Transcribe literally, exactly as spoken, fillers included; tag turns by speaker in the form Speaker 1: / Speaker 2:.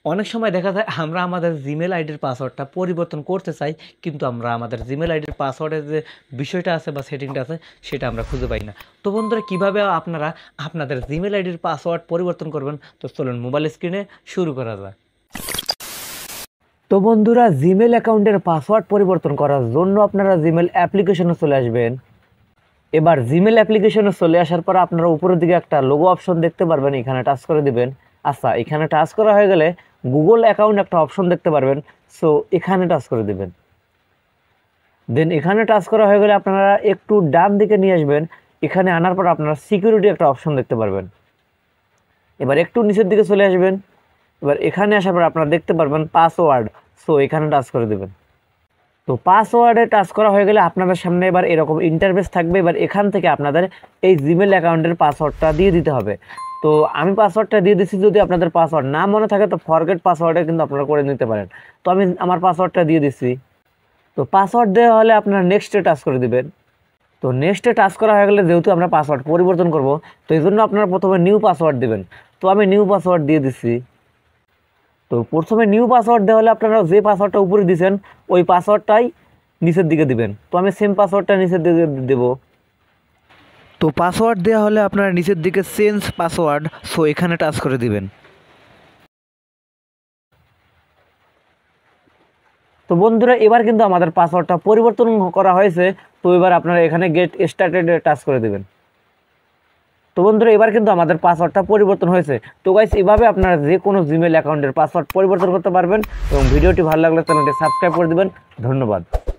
Speaker 1: অনেক সময় দেখা যায় আমরা আমাদের জিমেল আইডির পাসওয়ার্ডটা পরিবর্তন করতে চাই, কিন্তু আমরা আমাদের জিমেল আইডির পাসওয়ার্ডের যে বিষয়টা আছে বা সেটিংটা আছে সেটা আমরা খুঁজে পাই না। তো বন্ধুরা, কীভাবে আপনারা আপনাদের জিমেল আইডির পাসওয়ার্ড পরিবর্তন করবেন, তো চলুন মোবাইল স্ক্রিনে শুরু করা যায়। তো বন্ধুরা, জিমেল অ্যাকাউন্টের পাসওয়ার্ড পরিবর্তন করার জন্য আপনারা জিমেল অ্যাপ্লিকেশনে চলে আসবেন। এবার জিমেল অ্যাপ্লিকেশনে চলে আসার পর আপনারা উপরের দিকে একটা লোগো অপশন দেখতে পারবেন, এখানে টাচ করে দিবেন। আচ্ছা, এখানে টাচ করা হয়ে গেলে গুগল অ্যাকাউন্ট একটা অপশন দেখতে পারবেন, সো এখানে টাচ করে দিবেন। দেন এখানে টাচ করা হয়ে গেলে আপনারা একটু ডান দিকে নিয়ে আসবেন। এখানে আনার পর আপনারা সিকিউরিটি একটা অপশন দেখতে পারবেন। এবার একটু নিচের দিকে চলে আসবেন। এবার এখানে আসার পর আপনারা দেখতে পারবেন পাসওয়ার্ড, সো এখানে টাচ করে দেবেন। তো পাসওয়ার্ডে টাচ করা হয়ে গেলে আপনাদের সামনে এবার এরকম ইন্টারফেস থাকবে। এবার এখান থেকে আপনাদের এই জিমেল অ্যাকাউন্টের পাসওয়ার্ডটা দিয়ে দিতে হবে। তো আমি পাসওয়ার্ডটা দিয়ে দিচ্ছি। যদি আপনাদের পাসওয়ার্ড না মনে থাকে তো ফরগেট পাসওয়ার্ডে কিন্তু আপনারা করে নিতে পারেন। তো আমি আমার পাসওয়ার্ডটা দিয়ে দিচ্ছি। তো পাসওয়ার্ড দেওয়া হলে আপনারা নেক্সটে টাচ করে দিবেন। তো নেক্সটে টাচ করা হয়ে গেলে যেহেতু আমরা পাসওয়ার্ড পরিবর্তন করব, তো এই জন্য আপনারা প্রথমে নিউ পাসওয়ার্ড দেবেন। তো আমি নিউ পাসওয়ার্ড দিয়ে দিচ্ছি। তো প্রথমে নিউ পাসওয়ার্ড দেওয়া হলে আপনারা যে পাসওয়ার্ডটা উপরে দিয়েছেন ওই পাসওয়ার্ডটাই নিচের দিকে দিবেন। তো আমি সেম পাসওয়ার্ডটা নিচের দিকে দেব। তো পাসওয়ার্ড দেওয়া হলে আপনারা নিচের দিকে চেঞ্জ পাসওয়ার্ড, সো এখানে টাচ করে দিবেন। তো বন্ধুরা, এবার কিন্তু আমাদের পাসওয়ার্ডটা পরিবর্তন করা হয়েছে। তো এবার আপনারা এখানে গেট স্টার্টেড টাচ করে দিবেন। তো বন্ধুরা, এবার কিন্তু আমাদের পাসওয়ার্ডটা পরিবর্তন হয়েছে। তো গাইস, এভাবে আপনারা যে কোনো জিমেল অ্যাকাউন্টের পাসওয়ার্ড পরিবর্তন করতে পারবেন। এবং ভিডিওটি ভালো লাগলে চ্যানেলটি সাবস্ক্রাইব করে দিবেন। ধন্যবাদ।